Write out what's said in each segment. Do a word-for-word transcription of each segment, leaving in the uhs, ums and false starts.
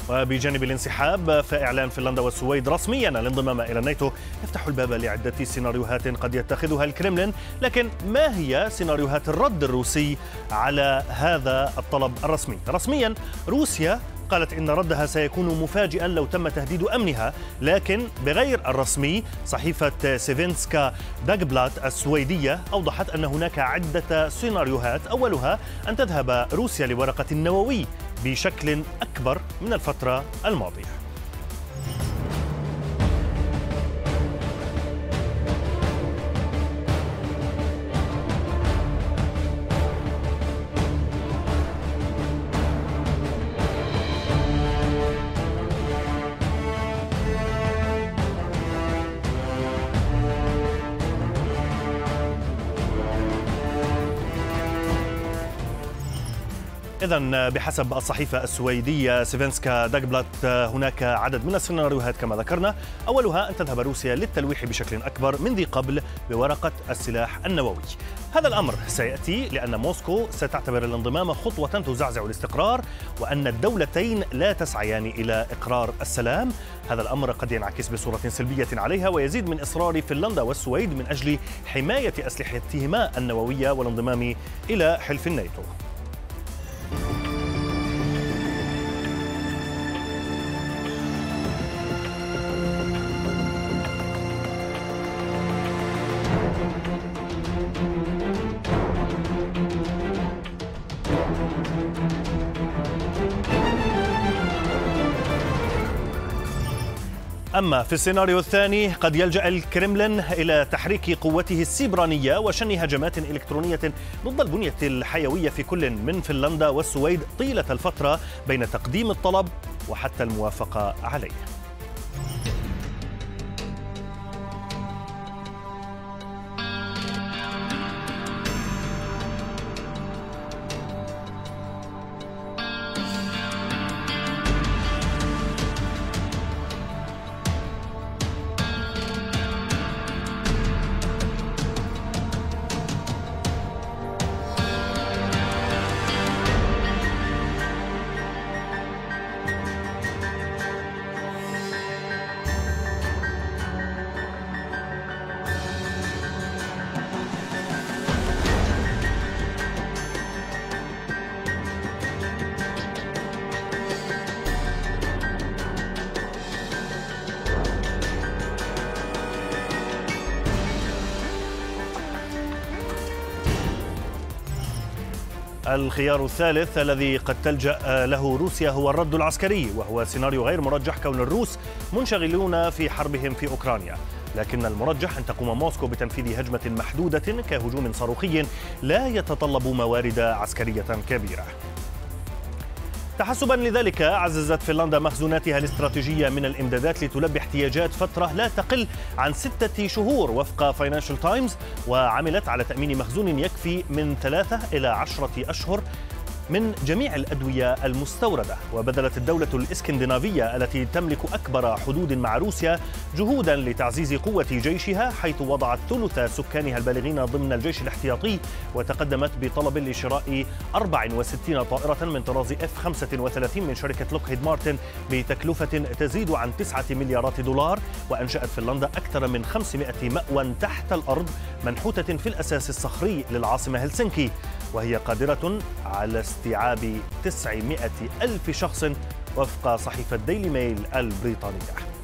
وبجانب الانسحاب فإعلان فنلندا والسويد رسميا الانضمام إلى الناتو يفتح الباب لعدة سيناريوهات قد يتخذها الكرملين. لكن ما هي سيناريوهات الرد الروسي على هذا الطلب الرسمي؟ رسميا روسيا قالت إن ردها سيكون مفاجئا لو تم تهديد أمنها، لكن بغير الرسمي صحيفة سيفينسكا داغبلات السويدية أوضحت أن هناك عدة سيناريوهات، أولها أن تذهب روسيا لورقة النووي بشكل أكبر من الفترة الماضية. إذن بحسب الصحيفة السويدية سيفينسكا داغبلات هناك عدد من السيناريوهات كما ذكرنا، أولها أن تذهب روسيا للتلويح بشكل أكبر من ذي قبل بورقة السلاح النووي. هذا الأمر سيأتي لأن موسكو ستعتبر الانضمام خطوة تزعزع الاستقرار، وأن الدولتين لا تسعيان إلى إقرار السلام. هذا الأمر قد ينعكس بصورة سلبية عليها ويزيد من إصرار فنلندا والسويد من أجل حماية أسلحتهما النووية والانضمام إلى حلف الناتو. أما في السيناريو الثاني قد يلجأ الكرملين إلى تحريك قوته السيبرانية وشن هجمات إلكترونية ضد البنية الحيوية في كل من فنلندا والسويد طيلة الفترة بين تقديم الطلب وحتى الموافقة عليه. الخيار الثالث الذي قد تلجأ له روسيا هو الرد العسكري، وهو سيناريو غير مرجح كون الروس منشغلون في حربهم في أوكرانيا، لكن المرجح أن تقوم موسكو بتنفيذ هجمة محدودة كهجوم صاروخي لا يتطلب موارد عسكرية كبيرة. تحسبا لذلك عززت فنلندا مخزوناتها الاستراتيجية من الإمدادات لتلبي احتياجات فترة لا تقل عن ستة شهور وفق فاينانشال تايمز، وعملت على تأمين مخزون يكفي من ثلاثة إلى عشرة أشهر من جميع الأدوية المستوردة. وبذلت الدولة الإسكندنافية التي تملك أكبر حدود مع روسيا جهودا لتعزيز قوة جيشها، حيث وضعت ثلث سكانها البالغين ضمن الجيش الاحتياطي، وتقدمت بطلب لشراء أربع وستين طائرة من طراز إف خمسة وثلاثين من شركة لوكهيد مارتن بتكلفة تزيد عن تسعة مليارات دولار. وأنشأت فنلندا أكثر من خمسمائة مأوى تحت الأرض منحوتة في الأساس الصخري للعاصمة هلسنكي، وهي قادرة على استيعاب تسعمائة ألف شخص وفق صحيفة ديلي ميل البريطانية.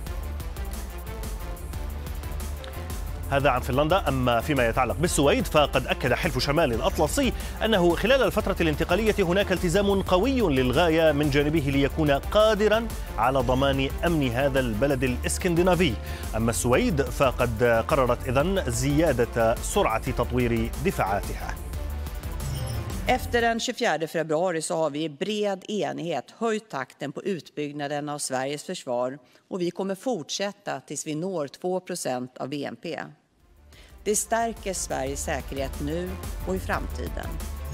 هذا عن فنلندا. أما فيما يتعلق بالسويد فقد أكد حلف شمال الأطلسي أنه خلال الفترة الانتقالية هناك التزام قوي للغاية من جانبه ليكون قادرا على ضمان أمن هذا البلد الإسكندنافي. أما السويد فقد قررت إذن زيادة سرعة تطوير دفاعاتها. Efter den tjugofjärde februari så har vi i bred enighet höjt takten på utbyggnaden av Sveriges försvar, och vi kommer fortsätta tills vi når två procent av B N P. Det stärker Sveriges säkerhet nu och i framtiden.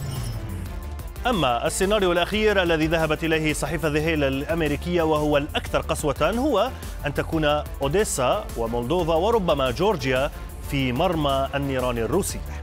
أما السيناريو الأخير الذي ذهبت إليه صحيفة ذا هيل الأمريكية وهو الأكثر قسوة هو أن تكون أوديسا ومولدوفا وربما جورجيا في مرمى النيران الروسية.